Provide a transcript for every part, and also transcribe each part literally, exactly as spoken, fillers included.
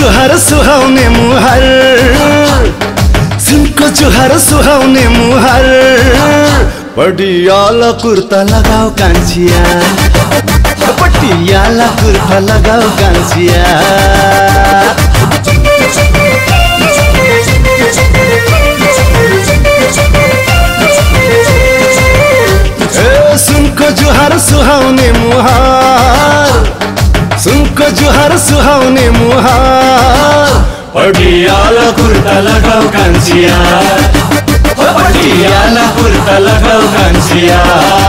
जुहार सुहाउने मुहार, सुनको जुहार सुहाउने मुहार, पटियाला कुर्ता लगाऊ कान्छिया, पटियाला कुर्ता लगाऊ कान्छिया। ए सुनको जुहार सुहाउने मुहार, सुनको जुहार सुहाउने मुहार, पटियाला कुर्ता लगाऊ कान्छिया, पटियाला कुर्ता लगाऊ कान्छिया।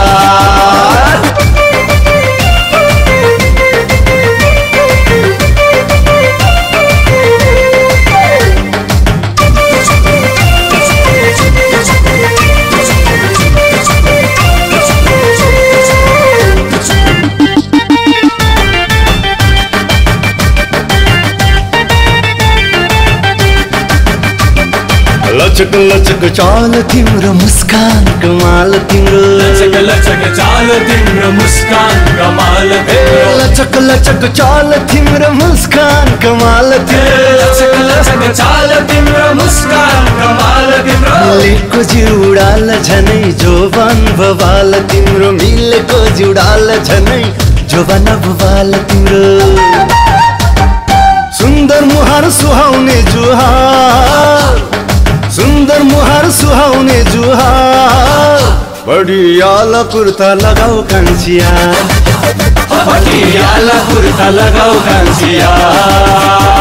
लचक लचक चाल तिम्रो मुस्कान कमाल तिम्रो, लचक लचक चाल तिम्रो मुस्कान कमाल तिम्रो, लचक लचक चाल तिम्रो मुस्कान कमाल तिम्रो, लचक लचक चाल तिम्रो मुस्कान कमाल तिम्रो। मिलेको जुडाल झनै जोबन बवाल तिम्रो, मिलेको जुडाल झनै जोबन बवाल तिम्रो। सुन्दर मुहार सुहाउने जुहार, सुन्दर मुहार सुहाउने जुहार, पटियाला कुर्ता लगाऊ कान्छिया, पटियाला कुर्ता लगाऊ कान्छिया।